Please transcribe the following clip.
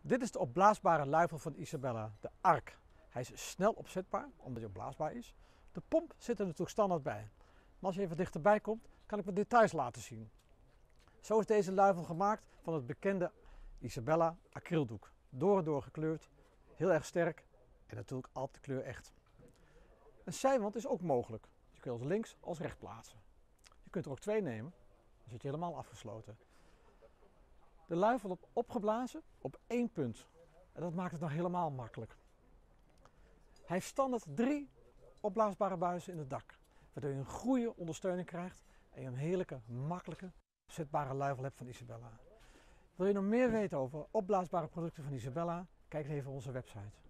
Dit is de opblaasbare luifel van Isabella, de ARC. Hij is snel opzetbaar, omdat hij opblaasbaar is. De pomp zit er natuurlijk standaard bij. Maar als je even dichterbij komt, kan ik wat details laten zien. Zo is deze luifel gemaakt van het bekende Isabella acryldoek. Door en door gekleurd, heel erg sterk en natuurlijk altijd de kleur echt. Een zijwand is ook mogelijk. Je kunt als links als rechts plaatsen. Je kunt er ook twee nemen, dan zit je helemaal afgesloten. De luifel wordt opgeblazen op één punt. En dat maakt het nog helemaal makkelijk. Hij heeft standaard 3 opblaasbare buizen in het dak. Waardoor je een goede ondersteuning krijgt en je een heerlijke, makkelijke, opzetbare luifel hebt van Isabella. Wil je nog meer weten over opblaasbare producten van Isabella? Kijk even op onze website.